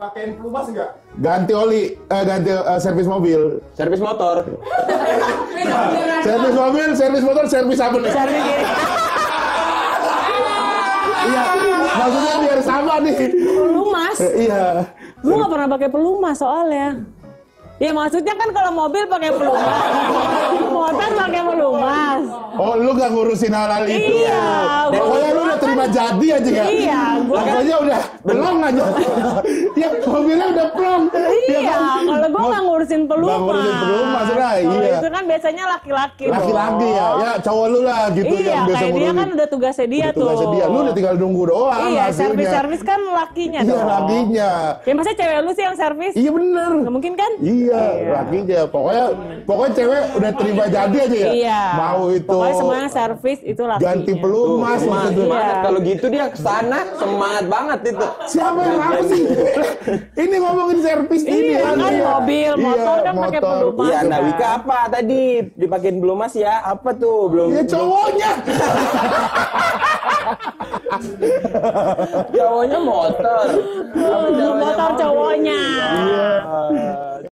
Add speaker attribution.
Speaker 1: Pakein pelumas enggak?
Speaker 2: Ganti oli, ganti servis mobil.
Speaker 3: Servis motor.
Speaker 2: Servis mobil, servis motor, servis apa nih?
Speaker 4: Servis gini.
Speaker 2: Iya, maksudnya biar sama nih.
Speaker 4: Pelumas.
Speaker 2: Iya.
Speaker 4: Gue nggak pernah pakai pelumas soalnya. Ya maksudnya kan kalau mobil pakai pelumas, motor pakai pelumas.
Speaker 2: Oh, lu gak ngurusin hal-hal itu?
Speaker 4: Iya,
Speaker 2: Pokoknya lu udah terima jadi aja ya?
Speaker 4: Iya,
Speaker 2: pokoknya udah pelong aja. Ya, mobilnya udah pelong.
Speaker 4: Iya, kalau gue nggak ngurusin pelumas.
Speaker 2: Nggak ngurusin pelumas, nah,
Speaker 4: Kalau
Speaker 2: iya.
Speaker 4: itu kan biasanya laki-laki.
Speaker 2: Laki-laki ya, ya cowok lu lah gitu
Speaker 4: Iya,
Speaker 2: yang biasa
Speaker 4: kayak dia
Speaker 2: ngurusin.
Speaker 4: kan udah tugasnya dia
Speaker 2: Udah
Speaker 4: tuh.
Speaker 2: tugasnya dia, lu udah tinggal nunggu doang
Speaker 4: Iya,
Speaker 2: hasilnya.
Speaker 4: servis-servis kan lakinya
Speaker 2: Iya,
Speaker 4: dong.
Speaker 2: lakinya.
Speaker 4: Ya masa cewek lu sih yang servis?
Speaker 2: Iya bener.
Speaker 4: Nggak mungkin kan?
Speaker 2: Iya, lakinya. Pokoknya cewek udah terima jadi aja ya.
Speaker 4: Iya.
Speaker 2: Mau itu.
Speaker 4: Pokoknya semuanya servis itu lakinya.
Speaker 2: Ganti pelumas
Speaker 3: Semangat
Speaker 2: gitu.
Speaker 3: banget.
Speaker 4: Iya.
Speaker 3: Kalau gitu dia kesana semangat banget itu.
Speaker 2: Siapa yang mau sih? Ini ngomongin servis ini
Speaker 4: Iya,
Speaker 2: ya.
Speaker 4: kan mobil, motor kan pakai pelumas.
Speaker 3: Iya,
Speaker 4: kan.
Speaker 3: nah Wika apa tadi dipakein pelumas ya? Apa tuh? Belum.
Speaker 2: Ya cowoknya.
Speaker 3: Cowoknya motor.
Speaker 4: Motor cowoknya.
Speaker 2: Iya.